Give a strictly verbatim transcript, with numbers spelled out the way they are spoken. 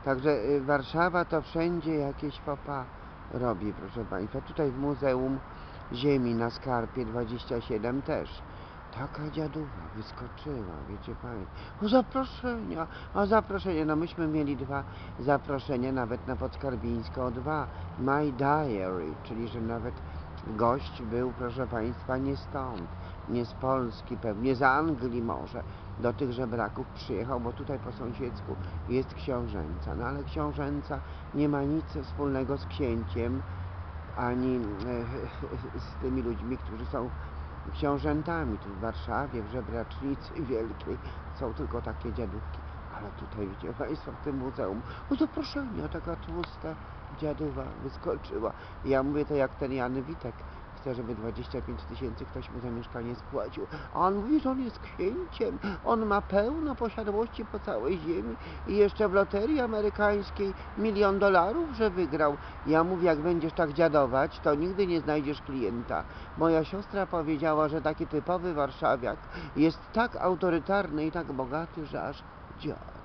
Także y, Warszawa to wszędzie jakieś popa robi, proszę Państwa. Tutaj w Muzeum Ziemi na Skarpie dwadzieścia siedem też. Taka dziaduwa wyskoczyła, wiecie Państwo. O zaproszenia, o zaproszenie. No myśmy mieli dwa zaproszenia, nawet na Podskarbińską dwa. My Diary, czyli że nawet gość był, proszę Państwa, nie stąd, nie z Polski, pewnie z Anglii może. Do tych żebraków przyjechał, bo tutaj po sąsiedzku jest książęca. No ale książęca nie ma nic wspólnego z księciem, ani z tymi ludźmi, którzy są książętami. Tu w Warszawie, w Żebracznicy Wielkiej są tylko takie dziadówki. Ale tutaj, widzicie Państwo, w tym muzeum, o zaproszenie, taka tłusta dziaduwa wyskoczyła. I ja mówię to jak ten Jan Witek. Chce, żeby dwadzieścia pięć tysięcy ktoś mu za mieszkanie spłacił. A on mówi, że on jest księciem. On ma pełno posiadłości po całej ziemi i jeszcze w loterii amerykańskiej milion dolarów, że wygrał. Ja mówię, jak będziesz tak dziadować, to nigdy nie znajdziesz klienta. Moja siostra powiedziała, że taki typowy warszawiak jest tak autorytarny i tak bogaty, że aż dziad.